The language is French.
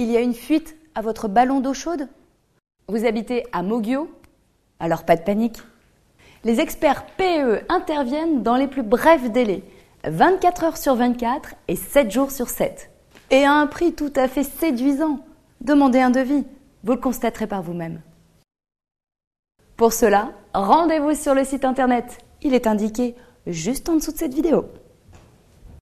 qu'il y a une fuite à votre ballon d'eau chaude? Vous habitez à Moggio? Alors pas de panique. Les experts PEE interviennent dans les plus brefs délais, 24 heures sur 24 et 7 jours sur 7. Et à un prix tout à fait séduisant. Demandez un devis, vous le constaterez par vous-même. Pour cela, rendez-vous sur le site internet. Il est indiqué juste en dessous de cette vidéo.